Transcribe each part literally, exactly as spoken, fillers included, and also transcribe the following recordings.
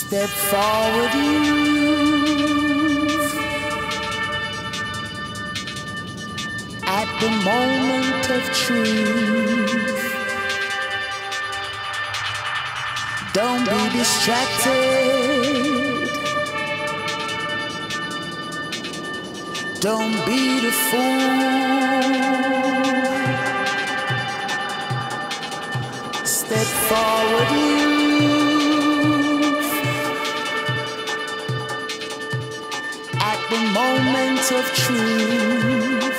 Step forward, youth, at the moment of truth. Don't be distracted. Don't be the fool. Step forward, youth, at the moment of truth.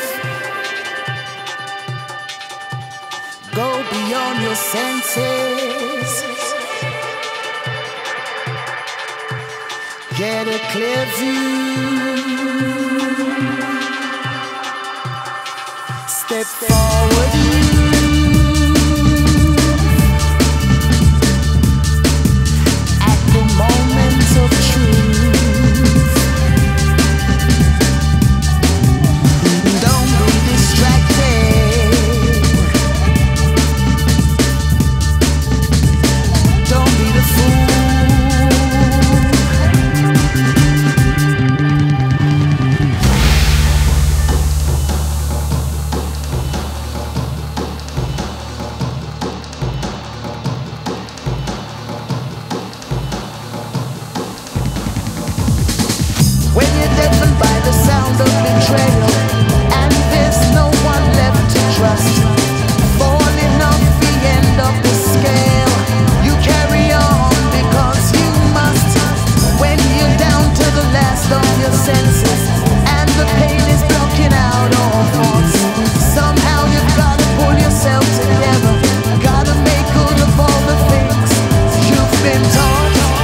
Go beyond your senses. Get a clear view. Step forward, at the moment of truth. Don't be distracted. Don't be the fool. When you're deafened by the sound of betrayal, and there's no one left to trust, falling off the end of the scale, you carry on because you must. When you're down to the last of your senses, and the pain is blocking out all thoughts, somehow you've gotta pull yourself together. Gotta make good of all the things you've been taught.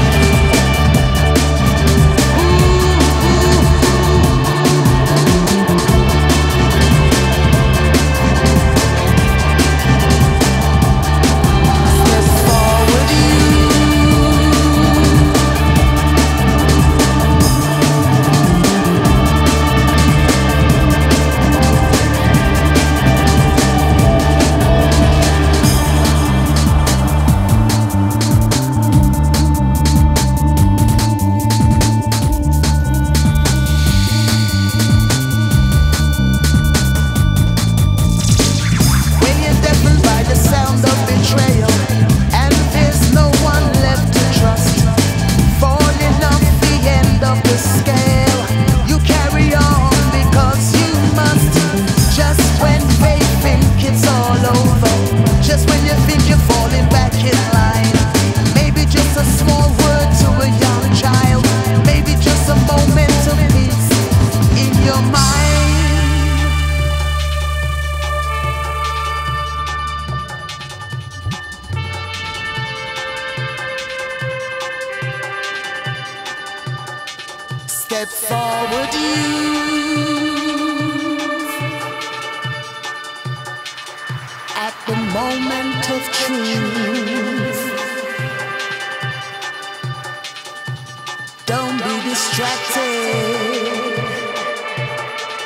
Step forward, youth, at the moment of truth. Don't be distracted.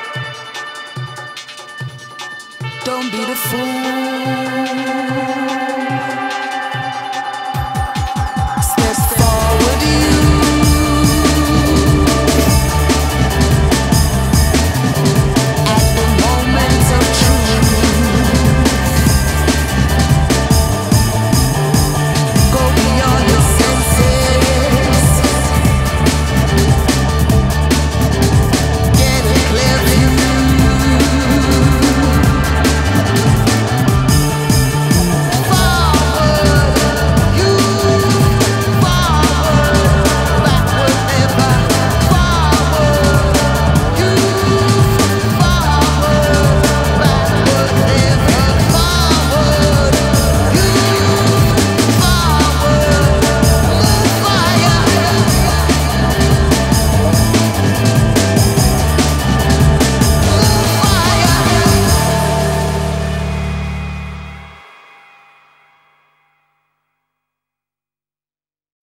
Don't be the fool.